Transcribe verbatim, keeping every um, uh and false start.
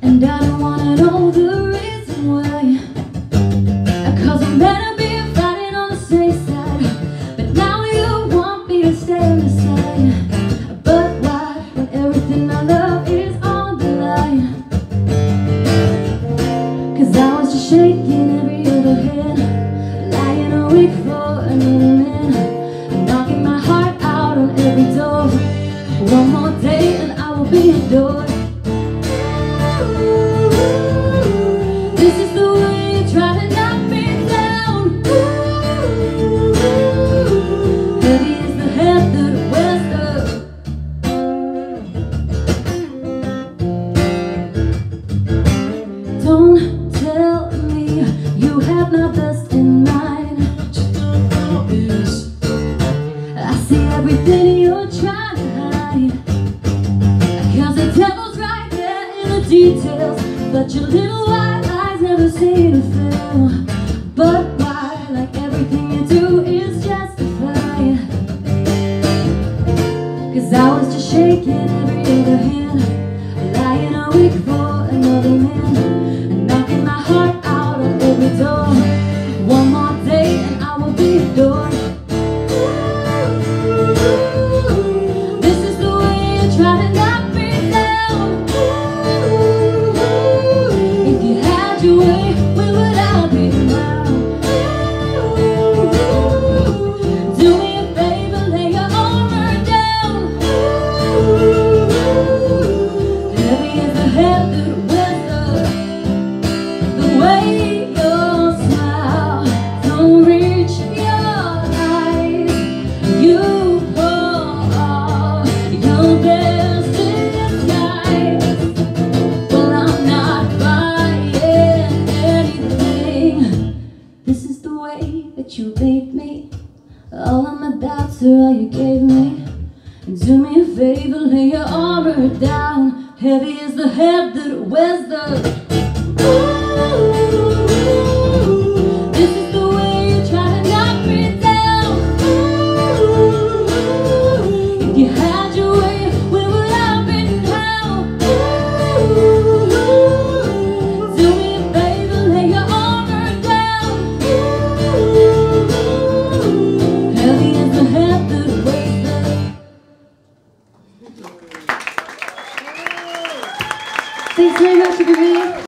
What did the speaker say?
And I don't wanna know the reason why, 'cause I'm better be fighting on the safe side. But now you want me to stay on the side. But why, when everything I love is on the line? 'Cause I was just shaking every other hand, lying awake for another man, knocking my heart out on every door. One more day and I will be adored. This is the way you try to knock me down. Heavy is the head that wears the. Don't tell me you have my best in mind. I see everything you're trying to hide, 'cause the devil's right there in the details, but your little white eyes never seem to fail. But why, like everything you do is justified? 'Cause I was just shaking every other hand, lying awake for another man, and knocking my heart out on every door. One more day and I will be adored. This is the way you try to knock me down. If you had your way, where would I be now? Do me a favor, lay your armor down. Heavy is the head that wears the, the way your smile don't reach your eyes. You pour all your best in disguise. Well, I'm not buying anything. This is the way that you lead me. All of my doubts are all you gave me. And do me a favor, lay your armor down. Heavy is the head that wears the. This is the way you try to knock me down. If you had your way, where would I be now? Do me a favor, lay your armor down. Heavy is the head that weighs the. Thanks very much, everybody.